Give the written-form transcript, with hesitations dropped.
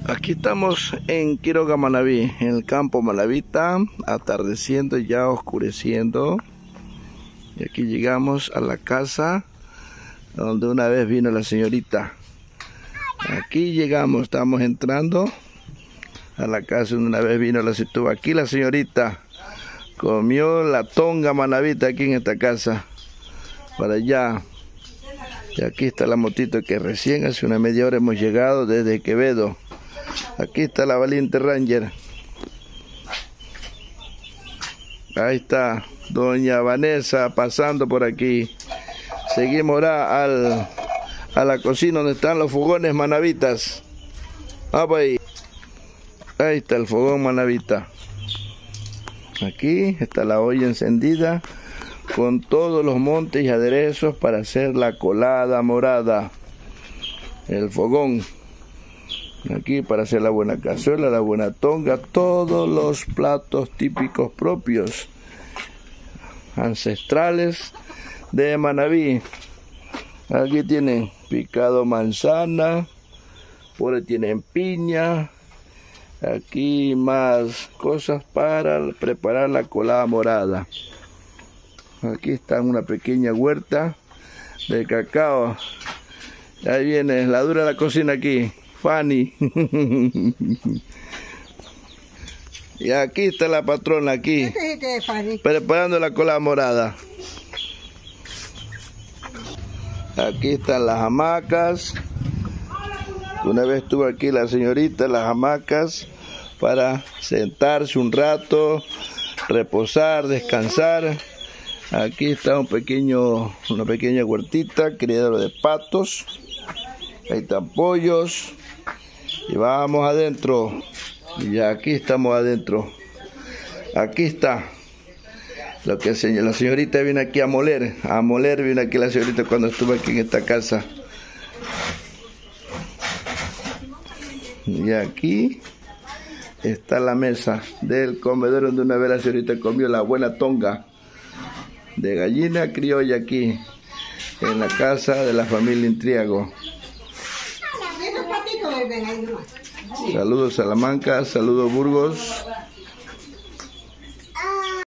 Aquí estamos en Quiroga, Manabí, en el campo manabita, atardeciendo, ya oscureciendo. Y aquí llegamos a la casa donde una vez vino la señorita. Aquí llegamos, estamos entrando a la casa donde una vez vino la señorita. Aquí la señorita comió la tonga manabita aquí en esta casa. Para allá. Y aquí está la motito que recién hace una media hora hemos llegado desde Quevedo. Aquí está la valiente Ranger. Ahí está doña Vanessa pasando por aquí. Seguimos ahora a la cocina donde están los fogones manavitas. Vamos ahí. Ahí está el fogón manavita. Aquí está la olla encendida con todos los montes y aderezos para hacer la colada morada. El fogón. Aquí para hacer la buena cazuela, la buena tonga, todos los platos típicos propios, ancestrales de Manabí. Aquí tienen picado manzana, por ahí tienen piña, aquí más cosas para preparar la colada morada. Aquí está una pequeña huerta de cacao. Ahí viene la dura de la cocina aquí. Fanny. Y aquí está la patrona aquí preparando la colada morada. Aquí están las hamacas. Una vez estuvo aquí la señorita, las hamacas para sentarse un rato, reposar, descansar. Aquí está una pequeña huertita, criadero de patos. Ahí están pollos. Y vamos adentro. Y ya aquí estamos adentro. Aquí está. Lo que la señorita viene aquí a moler. A moler vino aquí la señorita cuando estuvo aquí en esta casa. Y aquí está la mesa del comedor donde una vez la señorita comió la buena tonga de gallina criolla aquí en la casa de la familia Intriago. Saludos Salamanca, saludos Burgos.